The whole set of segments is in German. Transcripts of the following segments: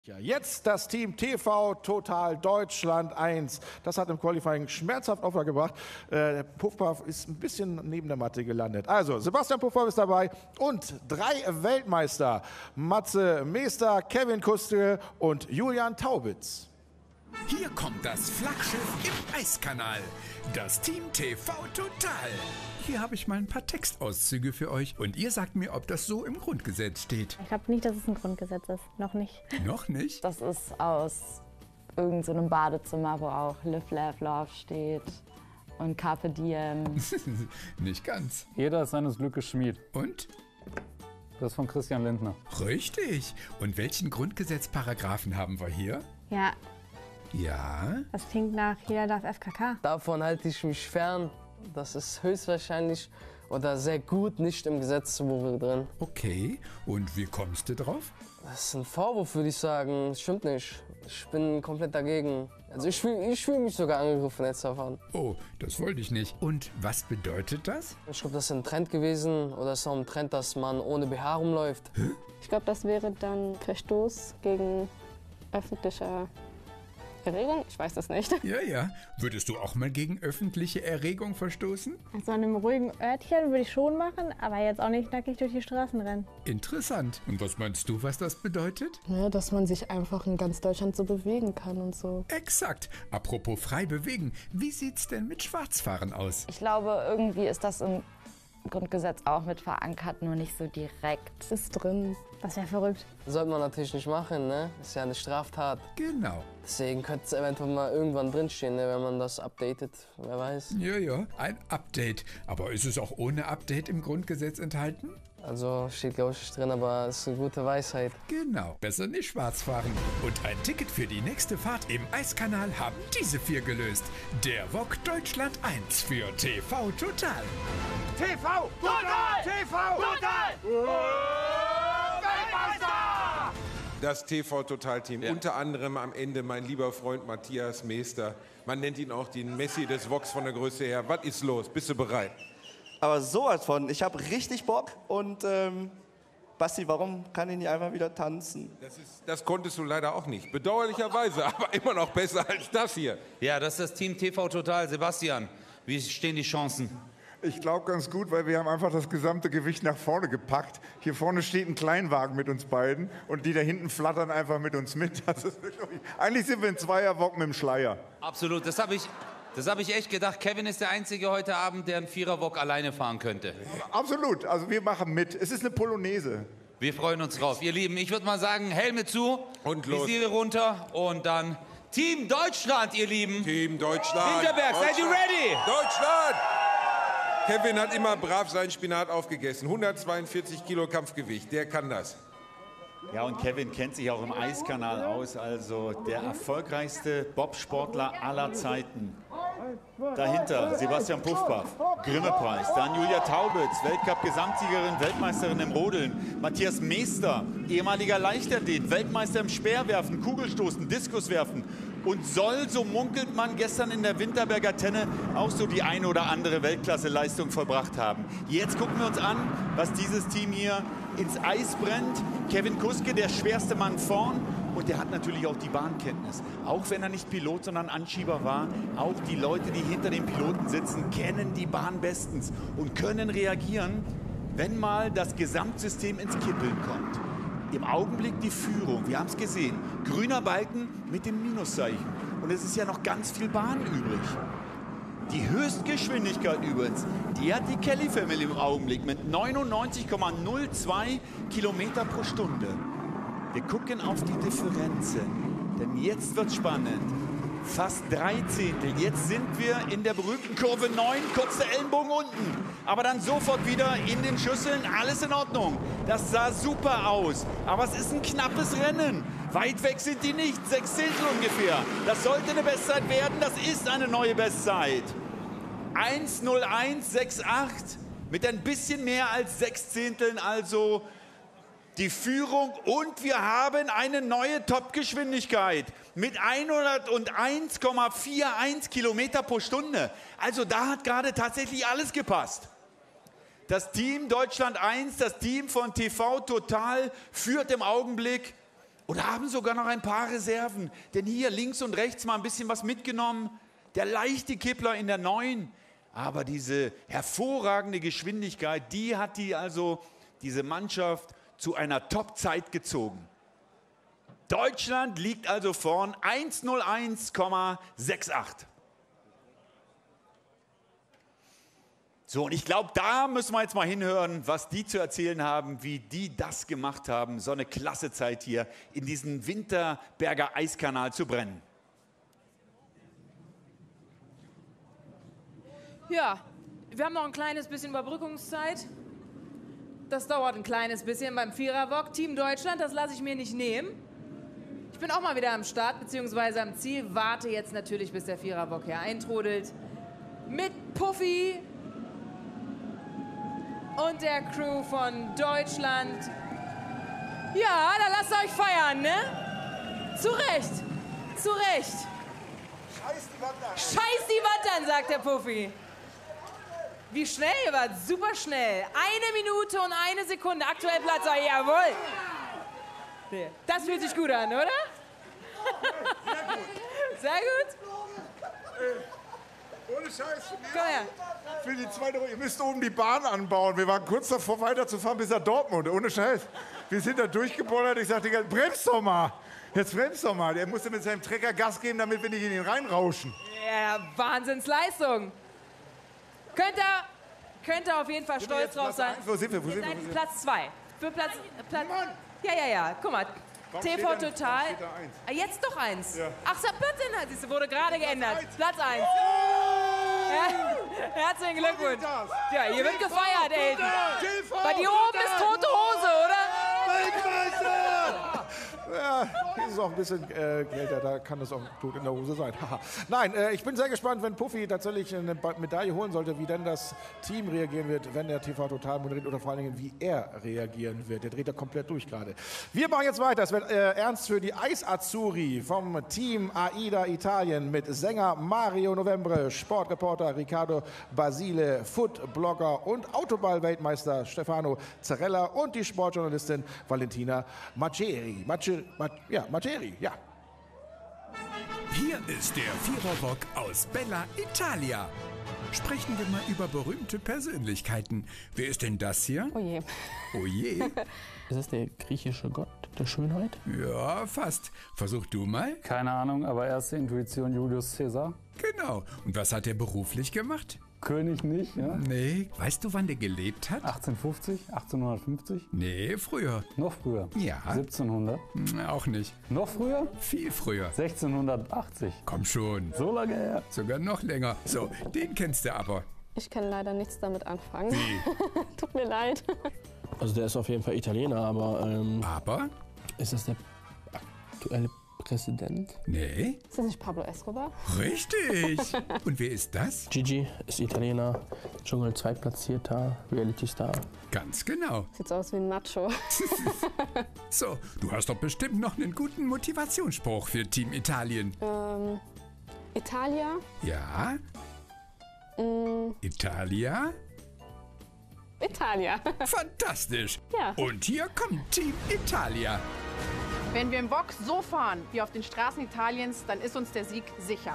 Ja, jetzt das Team TV Total Deutschland 1. Das hat im Qualifying schmerzhaft Opfer gebracht. Puffpuff ist ein bisschen neben der Matte gelandet. Also, Sebastian Puffpuff ist dabei und 3 Weltmeister. Matze Meester, Kevin Kuske und Julian Taubitz. Hier kommt das Flaggschiff im Eiskanal. Das Team TV Total. Hier habe ich mal ein paar Textauszüge für euch und ihr sagt mir, ob das so im Grundgesetz steht. Ich glaube nicht, dass es ein Grundgesetz ist. Noch nicht. Noch nicht? Das ist aus irgendeinem Badezimmer, wo auch Live, Laugh, Love steht und Carpe Diem. Nicht ganz. Jeder ist seines Glückes Schmied. Und? Das ist von Christian Lindner. Richtig. Und welchen Grundgesetzparagraphen haben wir hier? Ja, Ja? das klingt nach jeder darf FKK. Davon halte ich mich fern. Das ist höchstwahrscheinlich oder sehr gut nicht im Gesetzbuch drin. Okay. Und wie kommst du drauf? Das ist ein Vorwurf, würde ich sagen. Stimmt nicht. Ich bin komplett dagegen. Also ich fühl mich sogar angegriffen jetzt davon. Oh, das wollte ich nicht. Und was bedeutet das? Ich glaube, das ist ein Trend gewesen. Oder ist auch ein Trend, dass man ohne BH rumläuft. Ich glaube, das wäre dann Verstoß gegen öffentliche Erregung. Ich weiß das nicht. Ja. Würdest du auch mal gegen öffentliche Erregung verstoßen? Also an einem ruhigen Örtchen würde ich schon machen, aber jetzt auch nicht nackig durch die Straßen rennen. Interessant. Und was meinst du, was das bedeutet? Ja, dass man sich einfach in ganz Deutschland so bewegen kann und so. Exakt. Apropos frei bewegen, wie sieht's denn mit Schwarzfahren aus? Ich glaube, irgendwie ist das im Grundgesetz auch mit verankert, nur nicht so direkt. Ist drin. Das wäre verrückt. Sollte man natürlich nicht machen, ne? Ist ja eine Straftat. Genau. Deswegen könnte es eventuell mal irgendwann drinstehen, ne? Wenn man das updatet. Wer weiß. Ja, ein Update. Aber ist es auch ohne Update im Grundgesetz enthalten? Also steht glaube ich nicht drin, aber es ist eine gute Weisheit. Genau. Besser nicht schwarz fahren. Und ein Ticket für die nächste Fahrt im Eiskanal haben diese 4 gelöst. Der VOG Deutschland 1 für TV Total. TV Total! TV Total! Weltmeister! Das TV-Total-Team, unter anderem am Ende mein lieber Freund Matthias Meester. Man nennt ihn auch den Messi des VOGs von der Größe her. Was ist los? Bist du bereit? Aber sowas von, ich habe richtig Bock und Basti, warum kann ich nicht einfach wieder tanzen? Das konntest du leider auch nicht. Bedauerlicherweise, aber immer noch besser als das hier. Ja, das ist das Team TV Total. Sebastian, wie stehen die Chancen? Ich glaube ganz gut, weil wir haben einfach das gesamte Gewicht nach vorne gepackt. Hier vorne steht ein Kleinwagen mit uns beiden und die da hinten flattern einfach mit uns mit. Das ist wirklich, eigentlich sind wir ein Zweierbock mit dem Schleier. Absolut, das hab ich echt gedacht. Kevin ist der Einzige heute Abend, der einen Viererbock alleine fahren könnte. Absolut, also wir machen mit. Es ist eine Polonaise. Wir freuen uns drauf. Ihr Lieben, ich würde mal sagen, Helme zu, und los. Visiere runter und dann Team Deutschland, ihr Lieben. Team Deutschland. Hinterberg, seid ihr ready? Deutschland! Kevin hat immer brav seinen Spinat aufgegessen. 142 Kilo Kampfgewicht, der kann das. Ja, und Kevin kennt sich auch im Eiskanal aus, also der erfolgreichste Bobsportler aller Zeiten. Dahinter Sebastian Puffpuff, Grimme-Preis, dann Julia Taubitz, Weltcup-Gesamtsiegerin, Weltmeisterin im Rodeln, Matthias Meester, ehemaliger Leichtathlet, Weltmeister im Speerwerfen, Kugelstoßen, Diskuswerfen und soll, so munkelt man, gestern in der Winterberger Tenne auch so die eine oder andere Weltklasse-Leistung vollbracht haben. Jetzt gucken wir uns an, was dieses Team hier ins Eis brennt. Kevin Kuske, der schwerste Mann vorn. Und der hat natürlich auch die Bahnkenntnis. Auch wenn er nicht Pilot, sondern Anschieber war, auch die Leute, die hinter den Piloten sitzen, kennen die Bahn bestens und können reagieren, wenn mal das Gesamtsystem ins Kippeln kommt. Im Augenblick die Führung, wir haben es gesehen, grüner Balken mit dem Minuszeichen. Und es ist ja noch ganz viel Bahn übrig. Die Höchstgeschwindigkeit übrigens, die hat die Kelly Family im Augenblick mit 99,02 Kilometer pro Stunde. Wir gucken auf die Differenzen, denn jetzt wird spannend. Fast 3 Zehntel. Jetzt sind wir in der berühmten Kurve 9, kurz der Ellenbogen unten. Aber dann sofort wieder in den Schüsseln, alles in Ordnung. Das sah super aus, aber es ist ein knappes Rennen. Weit weg sind die nicht, 6 Zehntel ungefähr. Das sollte eine Bestzeit werden, das ist eine neue Bestzeit. 1:01,68 mit ein bisschen mehr als 6 Zehnteln, also die Führung, und wir haben eine neue Topgeschwindigkeit mit 101,41 Kilometer pro Stunde. Also da hat gerade tatsächlich alles gepasst. Das Team Deutschland 1, das Team von TV Total führt im Augenblick und haben sogar noch ein paar Reserven. Denn hier links und rechts mal ein bisschen was mitgenommen. Der leichte Kippler in der 9. Aber diese hervorragende Geschwindigkeit, die hat diese Mannschaft zu einer Top-Zeit gezogen. Deutschland liegt also vorn 1:01,68. So, und ich glaube, da müssen wir jetzt mal hinhören, was die zu erzählen haben, wie die das gemacht haben, so eine klasse Zeit hier in diesen Winterberger Eiskanal zu brennen. Ja, wir haben noch ein kleines bisschen Überbrückungszeit. Das dauert ein kleines bisschen beim Viererwok. Team Deutschland, das lasse ich mir nicht nehmen. Ich bin auch mal wieder am Start bzw. am Ziel. Warte jetzt natürlich, bis der Viererwok hier eintrudelt. Mit Puffy und der Crew von Deutschland. Ja, da lasst euch feiern, ne? Zu Recht, zu Recht. Scheiß die Wand an. Scheiß die Wand an, sagt der Puffy. Wie schnell ihr wart, super schnell. 1 Minute und 1 Sekunde, aktuell Platz, jawohl. Das fühlt sich gut an, oder? Sehr gut. Ohne Scheiß. Komm her. Für die zweite Runde. Ihr müsst oben die Bahn anbauen. Wir waren kurz davor, weiterzufahren bis nach Dortmund. Ohne Scheiß. Wir sind da durchgebollert. Ich sagte, bremst doch mal. Jetzt bremst doch mal. Der musste mit seinem Trecker Gas geben, damit wir nicht in ihn reinrauschen. Ja, Wahnsinnsleistung. Könnt ihr auf jeden Fall stolz drauf sein. Wo sind wir? Ihr seid Platz 2. Für Platz. Ja. Guck mal. Warum TV steht da- Total. warum steht da 1? Ah, jetzt doch 1. Ja. Ach, Saarbrücken siehst du, wurde gerade geändert. Platz 1. Herzlichen Glückwunsch. Ja, hier wird gefeiert, Elton. Bei dir oben ist tote Hose, oder? Weltmeister! Ja, hier ist es auch ein bisschen kälter, da kann es auch tot in der Hose sein. Nein, ich bin sehr gespannt, wenn Puffy tatsächlich eine Medaille holen sollte, wie denn das Team reagieren wird, wenn der TV Total moderiert oder vor allen Dingen, wie er reagieren wird. Der dreht da komplett durch gerade. Wir machen jetzt weiter. Es wird ernst für die Eis Azzurri vom Team AIDA Italien mit Sänger Mario Novembre, Sportreporter Riccardo Basile, Foodblogger und Autoball-Weltmeister Stefano Zarella und die Sportjournalistin Valentina Maceri. Maceri, ja. Hier ist der Viererwok aus Bella Italia. Sprechen wir mal über berühmte Persönlichkeiten. Wer ist denn das hier? Oh je. Oh je. Ist das der griechische Gott der Schönheit? Ja, fast. Versuch du mal. Keine Ahnung, aber erste Intuition Julius Caesar. Genau. Und was hat er beruflich gemacht? König nicht, ja? Nee. Weißt du, wann der gelebt hat? 1850? 1850? Nee, früher. Noch früher? Ja. 1700? Auch nicht. Noch früher? Viel früher. 1680? Komm schon. So lange her? Sogar noch länger. So, den kennst du aber. Ich kann leider nichts damit anfangen. Wie? Tut mir leid. Also der ist auf jeden Fall Italiener, aber... Aber? Ist das der aktuelle Präsident? Nee. Ist das nicht Pablo Escobar? Richtig. Und wer ist das? Gigi ist Italiener, Dschungel zweitplatzierter, Reality-Star. Ganz genau. Sieht so aus wie ein Nacho. So, du hast doch bestimmt noch einen guten Motivationsspruch für Team Italien. Italia. Ja? Italia? Italia. Fantastisch. Ja. Und hier kommt Team Italia. Wenn wir im Wok so fahren wie auf den Straßen Italiens, dann ist uns der Sieg sicher.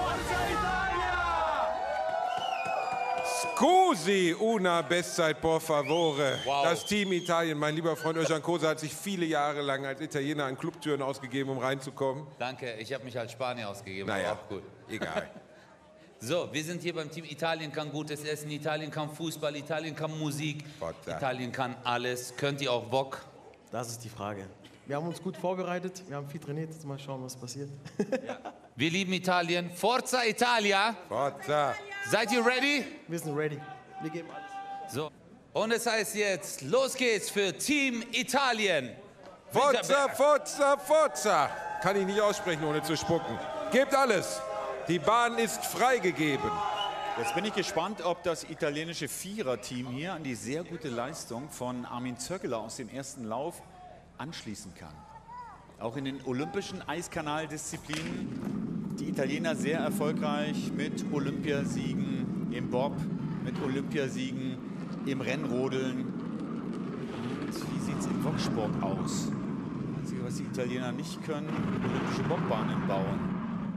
Scusi, una Bestzeit, por favore. Wow. Das Team Italien, mein lieber Freund Özcan Kosa, hat sich viele Jahre lang als Italiener an Clubtüren ausgegeben, um reinzukommen. Danke, ich habe mich als Spanier ausgegeben. Naja, aber auch gut. egal. So, wir sind hier beim Team Italien kann gutes Essen, Italien kann Fußball, Italien kann Musik, Forza. Italien kann alles. Könnt ihr auch Wok? Das ist die Frage. Wir haben uns gut vorbereitet, wir haben viel trainiert, jetzt mal schauen, was passiert. Wir lieben Italien. Forza Italia! Forza! Seid ihr ready? Wir sind ready. Wir geben alles. So. Und es heißt jetzt, los geht's für Team Italien. Forza, Forza, Forza! Kann ich nicht aussprechen, ohne zu spucken. Gebt alles! Die Bahn ist freigegeben. Jetzt bin ich gespannt, ob das italienische Viererteam hier an die sehr gute Leistung von Armin Zöckeler aus dem ersten Lauf anschließen kann. Auch in den olympischen Eiskanaldisziplinen die Italiener sehr erfolgreich mit Olympiasiegen im Bob, mit Olympiasiegen im Rennrodeln. Und wie sieht es im Woksport aus? Das Einzige, was was die Italiener nicht können, olympische Bobbahnen bauen.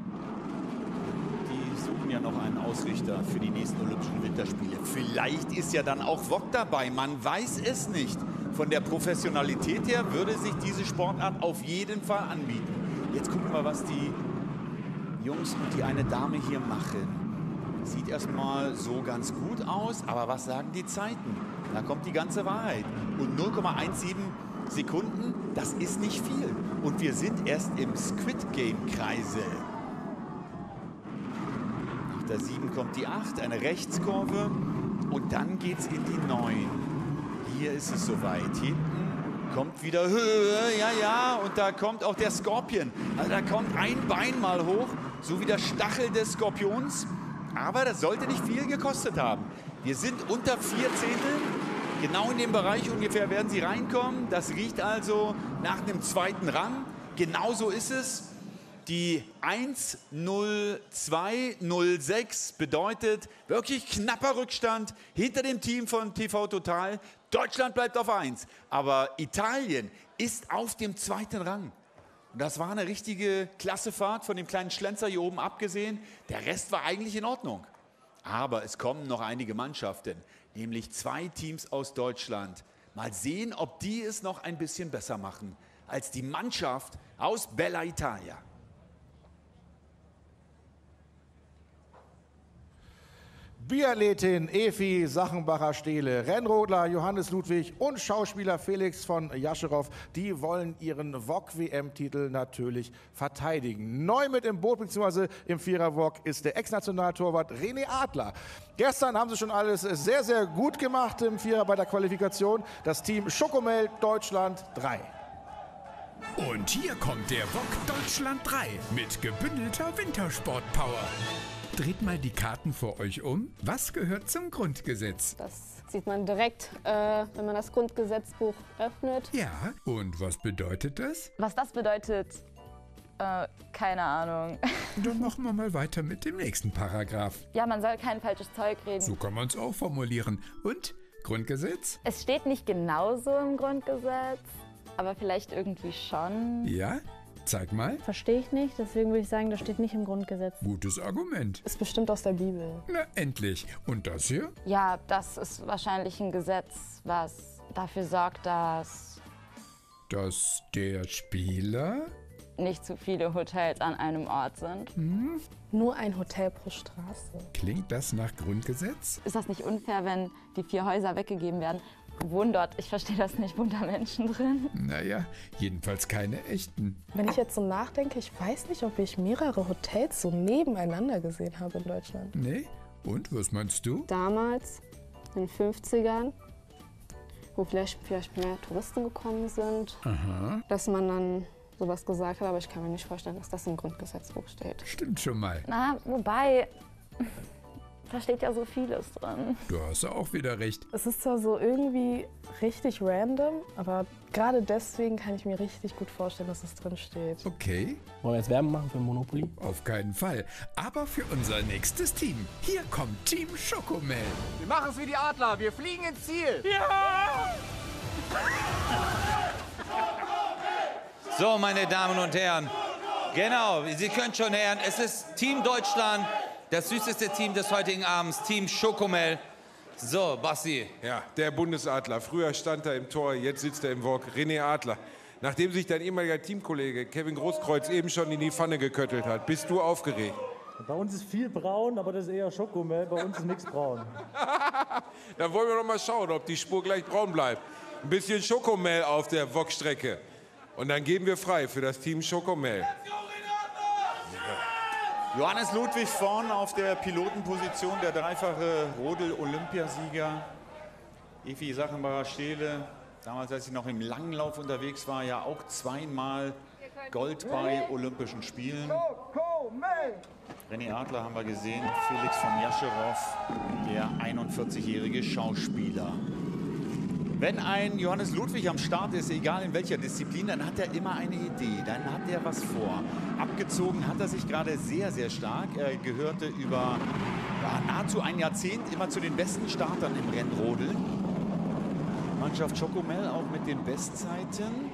Die suchen ja noch einen Ausrichter für die nächsten Olympischen Winterspiele. Vielleicht ist ja dann auch Wok dabei, man weiß es nicht. Von der Professionalität her würde sich diese Sportart auf jeden Fall anbieten. Jetzt gucken wir, was die Jungs und die eine Dame hier machen. Sieht erstmal so ganz gut aus, aber was sagen die Zeiten? Da kommt die ganze Wahrheit. Und 0,17 Sekunden, das ist nicht viel. Und wir sind erst im Squid Game Kreisel. Nach der 7 kommt die 8, eine Rechtskurve. Und dann geht's in die 9. Hier ist es soweit. Hinten kommt wieder Höhe, ja, und da kommt auch der Skorpion. Also da kommt ein Bein mal hoch, so wie der Stachel des Skorpions. Aber das sollte nicht viel gekostet haben. Wir sind unter 4 Zehnteln. Genau in dem Bereich ungefähr werden sie reinkommen. Das riecht also nach einem zweiten Rang. Genauso ist es. Die 1:02:06 bedeutet wirklich knapper Rückstand hinter dem Team von TV Total. Deutschland bleibt auf 1, aber Italien ist auf dem zweiten Rang. Und das war eine richtige Klassefahrt, von dem kleinen Schlenzer hier oben abgesehen. Der Rest war eigentlich in Ordnung. Aber es kommen noch einige Mannschaften, nämlich 2 Teams aus Deutschland. Mal sehen, ob die es noch ein bisschen besser machen als die Mannschaft aus Bella Italia. Biathletin Efi Sachenbacher-Stehle, Rennrodler Johannes Ludwig und Schauspieler Felix von Jascherow, die wollen ihren VOG-WM-Titel natürlich verteidigen. Neu mit im Boot bzw. im Vierer-VOG ist der Ex-Nationaltorwart René Adler. Gestern haben sie schon alles sehr, sehr gut gemacht im Vierer bei der Qualifikation. Das Team Schokomel Deutschland 3. Und hier kommt der VOG Deutschland 3 mit gebündelter Wintersport-Power. Dreht mal die Karten vor euch um. Was gehört zum Grundgesetz? Das sieht man direkt, wenn man das Grundgesetzbuch öffnet. Ja, und was bedeutet das? Was das bedeutet, keine Ahnung. Dann machen wir mal weiter mit dem nächsten Paragraph. Ja, man soll kein falsches Zeug reden. So kann man es auch formulieren. Und Grundgesetz? Es steht nicht genauso im Grundgesetz, aber vielleicht irgendwie schon. Ja? Zeig mal. Verstehe ich nicht, deswegen würde ich sagen, das steht nicht im Grundgesetz. Gutes Argument. Ist bestimmt aus der Bibel. Na, endlich. Und das hier? Ja, das ist wahrscheinlich ein Gesetz, was dafür sorgt, dass der Spieler nicht zu viele Hotels an einem Ort sind. Nur ein Hotel pro Straße. Klingt das nach Grundgesetz? Ist das nicht unfair, wenn die 4 Häuser weggegeben werden? Wohnen dort, ich verstehe das nicht, wohnen da Menschen drin? Naja, jedenfalls keine echten. Wenn ich jetzt so nachdenke, ich weiß nicht, ob ich mehrere Hotels so nebeneinander gesehen habe in Deutschland. Nee? Und, was meinst du? Damals, in den 50ern, wo vielleicht mehr Touristen gekommen sind, dass man dann sowas gesagt hat, aber ich kann mir nicht vorstellen, dass das im Grundgesetzbuch steht. Stimmt schon mal. Na, wobei, da steht ja so vieles drin. Du hast auch wieder recht. Es ist zwar so irgendwie richtig random, aber gerade deswegen kann ich mir richtig gut vorstellen, dass es drin steht. Okay. Wollen wir jetzt Werbung machen für Monopoly? Auf keinen Fall. Aber für unser nächstes Team. Hier kommt Team Schokomel. Wir machen es wie die Adler. Wir fliegen ins Ziel. Ja! So, meine Damen und Herren. Genau, Sie können schon hören, es ist Team Deutschland. Das süßeste Team des heutigen Abends, Team Schokomel. So, Basti. Ja, der Bundesadler. Früher stand er im Tor, jetzt sitzt er im VOG. René Adler. Nachdem sich dein ehemaliger Teamkollege Kevin Großkreuz eben schon in die Pfanne geköttelt hat, bist du aufgeregt? Bei uns ist viel braun, aber das ist eher Schokomel. Bei uns ist nichts braun. Dann wollen wir noch mal schauen, ob die Spur gleich braun bleibt. Ein bisschen Schokomel auf der VOG-Strecke. Und dann geben wir frei für das Team Schokomel. Johannes Ludwig vorn auf der Pilotenposition, der dreifache Rodel-Olympiasieger. Efi Sachenbacher-Stehle, damals als sie noch im Langlauf unterwegs war, ja auch 2-mal Gold bei Olympischen Spielen. René Adler haben wir gesehen, Felix von Jascherow, der 41-jährige Schauspieler. Wenn ein Johannes Ludwig am Start ist, egal in welcher Disziplin, dann hat er immer eine Idee, dann hat er was vor. Abgezogen hat er sich gerade sehr, sehr stark. Er gehörte über nahezu ein Jahrzehnt immer zu den besten Startern im Rennrodeln. Mannschaft Schokomel auch mit den Bestzeiten.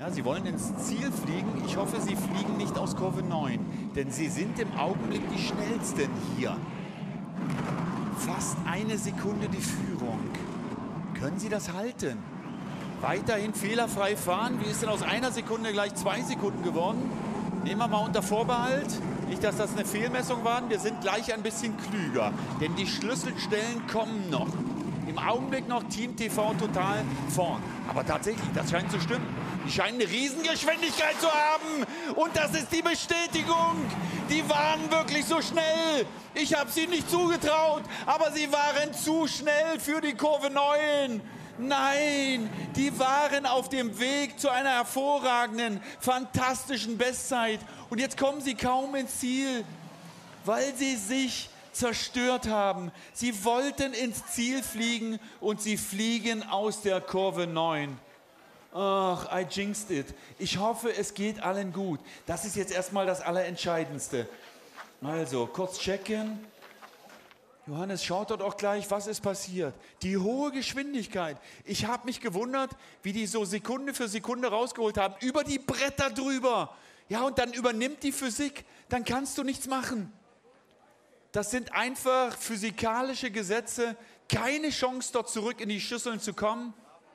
Ja, sie wollen ins Ziel fliegen. Ich hoffe, sie fliegen nicht aus Kurve 9, denn sie sind im Augenblick die schnellsten hier. Fast eine Sekunde die Führung. Können sie das halten? Weiterhin fehlerfrei fahren. Wie ist denn aus einer Sekunde gleich 2 Sekunden geworden? Nehmen wir mal unter Vorbehalt. Nicht, dass das eine Fehlmessung war. Wir sind gleich ein bisschen klüger, denn die Schlüsselstellen kommen noch. Im Augenblick noch Team TV total vorn. Aber tatsächlich, das scheint zu stimmen. Die scheinen eine Riesengeschwindigkeit zu haben. Und das ist die Bestätigung. Die waren wirklich so schnell. Ich habe sie nicht zugetraut, aber sie waren zu schnell für die Kurve 9. Nein, die waren auf dem Weg zu einer hervorragenden, fantastischen Bestzeit. Und jetzt kommen sie kaum ins Ziel, weil sie sich zerstört haben. Sie wollten ins Ziel fliegen und sie fliegen aus der Kurve 9. Ach, I jinxed it. Ich hoffe, es geht allen gut. Das ist jetzt erstmal das Allerentscheidendste. Also, kurz checken. Johannes schaut dort auch gleich, was ist passiert. Die hohe Geschwindigkeit. Ich habe mich gewundert, wie die so Sekunde für Sekunde rausgeholt haben. Über die Bretter drüber. Ja, und dann übernimmt die Physik. Dann kannst du nichts machen. Das sind einfach physikalische Gesetze. Keine Chance, dort zurück in die Schüsseln zu kommen.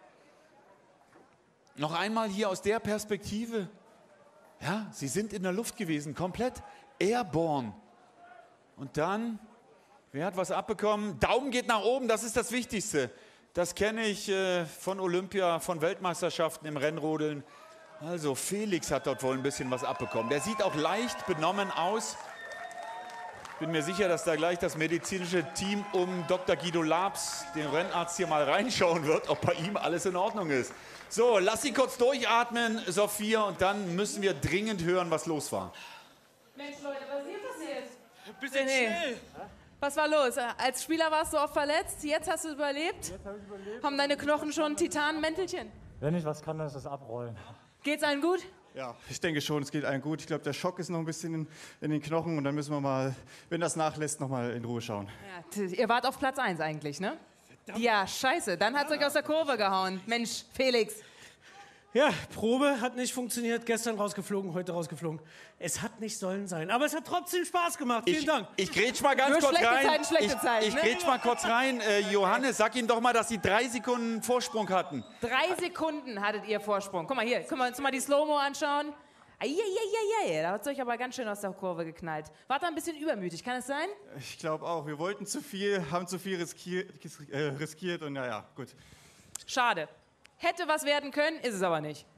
Noch einmal hier aus der Perspektive. Ja, sie sind in der Luft gewesen, komplett airborne. Und dann, wer hat was abbekommen? Daumen geht nach oben, das ist das Wichtigste. Das kenne ich von Olympia, von Weltmeisterschaften im Rennrodeln. Also Felix hat dort wohl ein bisschen was abbekommen. Der sieht auch leicht benommen aus. Ich bin mir sicher, dass da gleich das medizinische Team um Dr. Guido Labs, den Rennarzt, hier mal reinschauen wird, ob bei ihm alles in Ordnung ist. So, lass sie kurz durchatmen, Sophia, und dann müssen wir dringend hören, was los war. Mensch, Leute, was ist hier passiert? Bisschen schnell. Was war los? Als Spieler warst du oft verletzt, jetzt hast du überlebt? Jetzt habe ich überlebt. Haben deine Knochen schon ein Titanmäntelchen? Wenn ich was kann, dann ist das abrollen. Geht's allen gut? Ja, ich denke schon, es geht allen gut. Ich glaube, der Schock ist noch ein bisschen in den Knochen und dann müssen wir mal, wenn das nachlässt, noch mal in Ruhe schauen. Ja, ihr wart auf Platz 1 eigentlich, ne? Ja, scheiße, dann hat's euch aus der Kurve gehauen. Mensch, Felix. Ja, Probe hat nicht funktioniert, gestern rausgeflogen, heute rausgeflogen. Es hat nicht sollen sein, aber es hat trotzdem Spaß gemacht. Vielen Dank. Ich grätsch mal ganz kurz rein. Ich grätsch mal kurz rein. Johannes, sag ihm doch mal, dass sie 3 Sekunden Vorsprung hatten. 3 Sekunden hattet ihr Vorsprung. Guck mal hier, können wir uns mal die Slow-Mo anschauen. Eieieiei, da hat es euch aber ganz schön aus der Kurve geknallt. Wart da ein bisschen übermütig, kann es sein? Ich glaube auch, wir wollten zu viel, haben zu viel riskiert und naja, gut. Schade. Hätte was werden können, ist es aber nicht.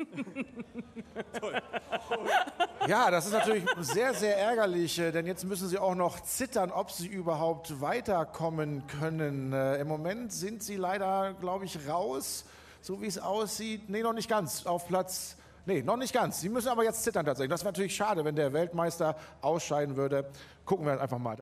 Ja, das ist natürlich sehr, sehr ärgerlich, denn jetzt müssen sie auch noch zittern, ob sie überhaupt weiterkommen können. Im Moment sind sie leider, glaube ich, raus, so wie es aussieht. Nee, noch nicht ganz, auf Platz... Nee, noch nicht ganz. Sie müssen aber jetzt zittern tatsächlich. Das wäre natürlich schade, wenn der Weltmeister ausscheiden würde. Gucken wir einfach mal.